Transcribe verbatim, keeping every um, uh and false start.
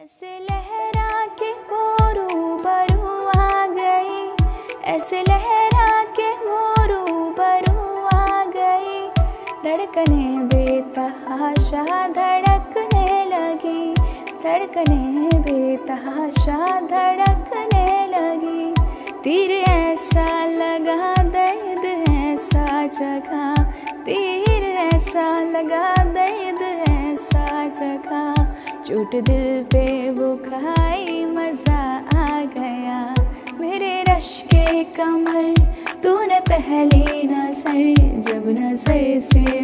ऐसे लहरा के वो रूबरू आ गई, ऐसे लहरा के वो रूबरू आ गई। धड़कने बेतहाशा धड़कने लगी, धड़कने बेतहाशा धड़कने लगी। तीर ऐसा लगा दर्द ऐसा जगा, तीर ऐसा लगा दर्द ऐसा जगा। चोट दिल पे वो खाई मजा आ गया। मेरे रश के कमर तूने पहली नजर जब नजर से